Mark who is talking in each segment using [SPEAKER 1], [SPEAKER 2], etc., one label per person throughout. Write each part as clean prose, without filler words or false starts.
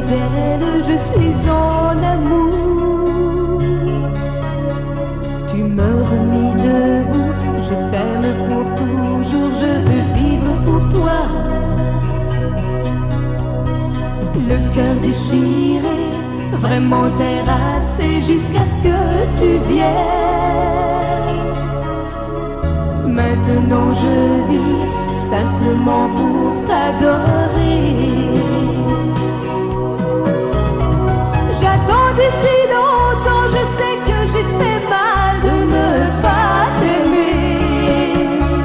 [SPEAKER 1] belle, je suis en amour. Tu me remis debout, je t'aime pour toujours, je veux vivre pour toi. Le cœur déchiré, vraiment terrassé, jusqu'à ce que tu viennes. Maintenant je vis simplement pour t'adorer. J'attendais si longtemps, je sais que j'ai fait mal de ne pas t'aimer.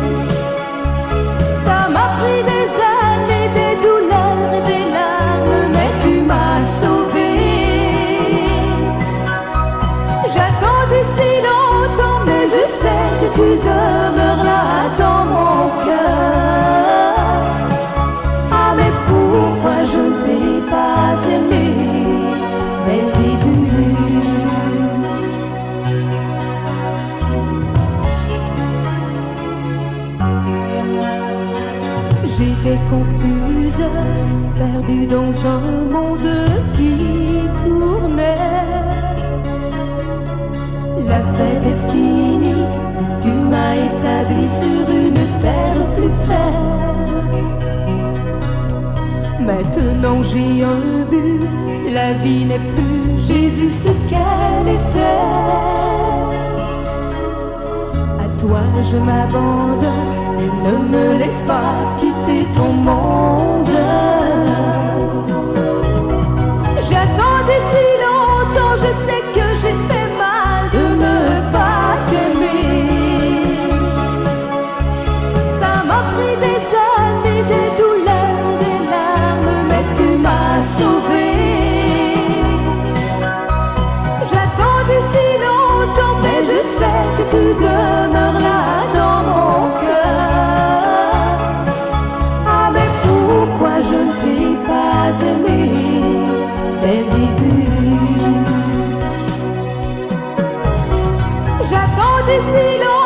[SPEAKER 1] Ça m'a pris des années, des douleurs et des larmes, mais tu m'as sauvé. J'attendais si longtemps, mais je sais que tu demeures là dans mon cœur. Ah mais pourquoi je ne t'ai pas aimé dès le début? J'étais confuse, perdue dans un monde qui tournait. La fête est finie, tu m'as établi sur une terre plus ferme. Maintenant j'ai un but, la vie n'est plus Jésus ce qu'elle était. À toi je m'abandonne, ne me laisse pas quitter ton monde. J'attendais si longtemps, je sais que j'ai fait mal de ne pas t'aimer. Ça m'a pris des années, des douleurs, des larmes, mais tu m'as sauvé. J'attendais si longtemps, mais je sais que tu demeures là dans mon cœur. Ah mais pourquoi je ne t'ai pas aimé dès le début? J'attendais si longtemps.